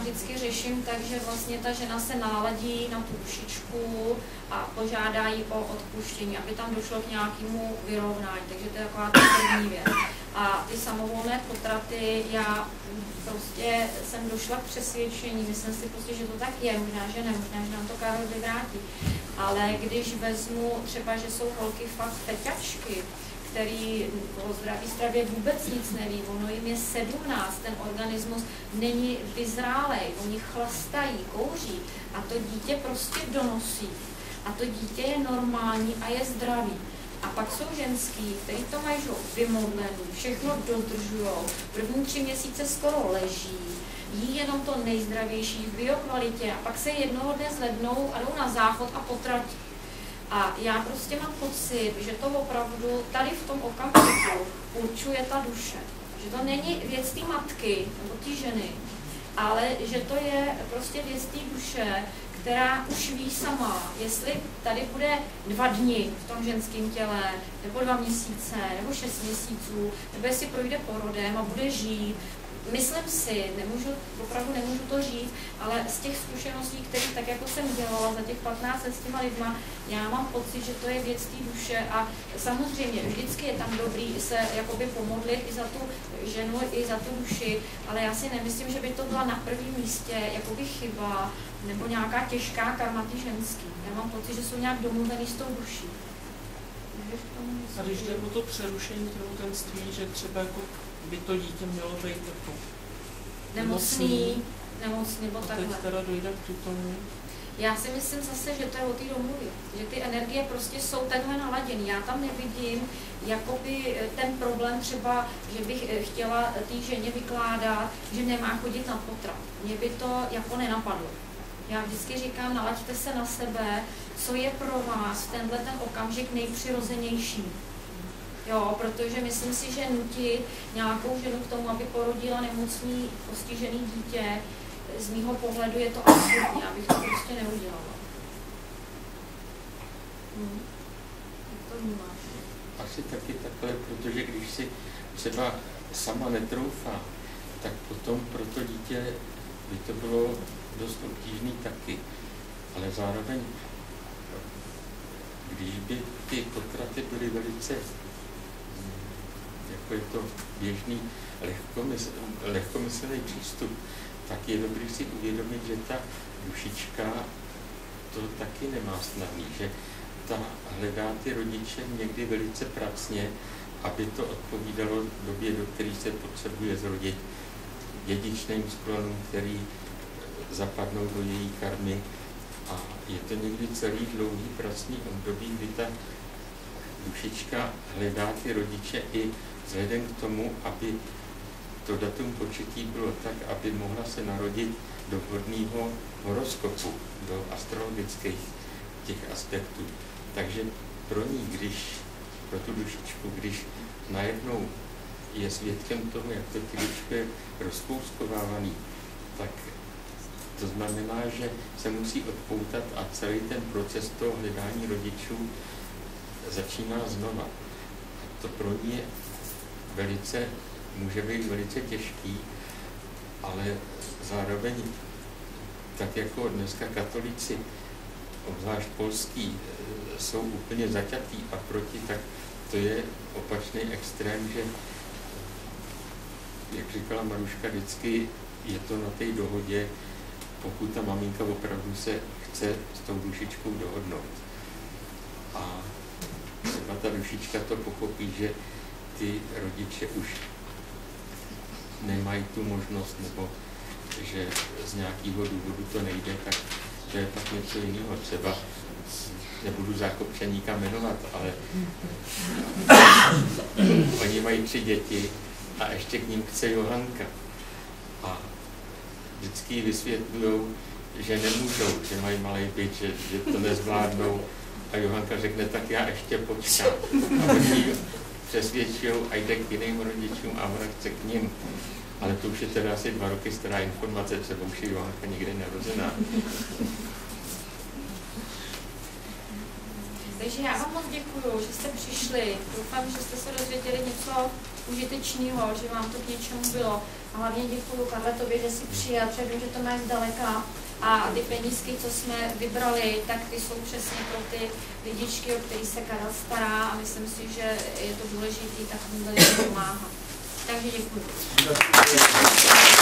vždycky řeším tak, že vlastně ta žena se náladí na tu dušičku a požádá jí o odpuštění, aby tam došlo k nějakému vyrovnání. Takže to je taková ta první věc. A ty samovolné potraty, já prostě jsem došla k přesvědčení, myslím si prostě, že to tak je, možná, že ne, možná, že nám to Karol vyvrátí. Ale když vezmu třeba, že jsou holky fakt feťačky, který o zdraví stravě vůbec nic neví, ono jim je 17, ten organismus není vyzrálej, oni chlastají, kouří a to dítě prostě donosí. A to dítě je normální a je zdravý. A pak jsou ženský, kteří to mají vymodlený, všechno dodržujou, první 3 měsíce skoro leží, jí jenom to nejzdravější v biokvalitě a pak se jednoho dne zvednou a jdou na záchod a potratí. A já prostě mám pocit, že to opravdu tady v tom okamžiku určuje ta duše. Že to není věc té matky nebo té ženy, ale že to je prostě věc té duše, která už ví sama, jestli tady bude 2 dny v tom ženském těle, nebo 2 měsíce, nebo 6 měsíců, nebo jestli projde porodem a bude žít. Myslím si, opravdu nemůžu to říct, ale z těch zkušeností, které tak jako jsem dělala za těch 15 let s těma lidma, já mám pocit, že to je věc té duše a samozřejmě vždycky je tam dobrý se jakoby pomodlit i za tu ženu, i za tu duši, ale já si nemyslím, že by to byla na prvním místě jakoby chyba nebo nějaká těžká karma ty ženský. Já mám pocit, že jsou nějak domluvený s tou duší. A když jde o to přerušení těhotenství, že třeba jako by to dítě mělo být jako nemocný, nebo takhle. Teď teda dojde k tomu. Já si myslím zase, že to je o té domluvě, že ty energie prostě jsou takhle naladěny. Já tam nevidím jakoby ten problém třeba, že bych chtěla té ženě vykládat, že nemá chodit na potrat. Mně by to jako nenapadlo. Já vždycky říkám, nalaďte se na sebe, co je pro vás v tenhle ten okamžik nejpřirozenější. Jo, protože myslím si, že nutit nějakou ženu k tomu, aby porodila nemocný, postižený dítě, z mýho pohledu je to absurdní, abych to prostě neudělala. Jak to vnímáš? Asi taky takhle, protože když si třeba sama netroufá, tak potom pro to dítě by to bylo dost obtížný taky. Ale zároveň, když by ty potraty byly velice, jako je to běžný, lehkomyslný přístup, tak je dobrý si uvědomit, že ta dušička to taky nemá snadný, že ta hledá ty rodiče někdy velice pracně, aby to odpovídalo době, do které se potřebuje zrodit, dědičným sklonům, který zapadnou do její karmy. A je to někdy celý dlouhý pracný období, kdy ta dušička hledá ty rodiče i vzhledem k tomu, aby to datum početí bylo tak, aby mohla se narodit do vhodného horoskopu, do astrologických těch aspektů. Takže pro ní, pro tu dušičku, když najednou je svědkem toho, jak to těličko je rozkouskovávaný, tak to znamená, že se musí odpoutat a celý ten proces toho hledání rodičů začíná znova. A to pro ní může být velice těžký, ale zároveň tak jako dneska katolíci, obzvlášť polský, jsou úplně zaťatý a proti, tak to je opačný extrém, že, jak říkala Maruška, vždycky je to na té dohodě, pokud ta maminka opravdu se chce s tou dušičkou dohodnout. A třeba ta dušička to pochopí, že ty rodiče už nemají tu možnost, nebo že z nějakého důvodu to nejde, tak to je pak něco jiného. Třeba nebudu Zákopčaníka jmenovat, ale oni mají 3 děti a ještě k ním chce Johanka. A vždycky vysvětlují, že nemůžou, že mají malý byt, že to nezvládnou. A Johanka řekne, tak já ještě počkám. A oni přesvědčují a jde k jiným rodičům a ona chce k ním. Ale to už je teda asi 2 roky stará informace, třeba už je Johanka nikdy narozená. Takže já vám moc děkuju, že jste přišli. Doufám, že jste se dozvěděli něco užitečného, že vám to k něčemu bylo. A hlavně děkuju Karle tobě, že jsi přijel, protože vím, že to máš zdaleka. A ty penízky, co jsme vybrali, tak ty jsou přesně pro ty lidičky, o který se Karel stará a myslím si, že je to důležité takovýmhle lidem pomáhat. Takže děkuji.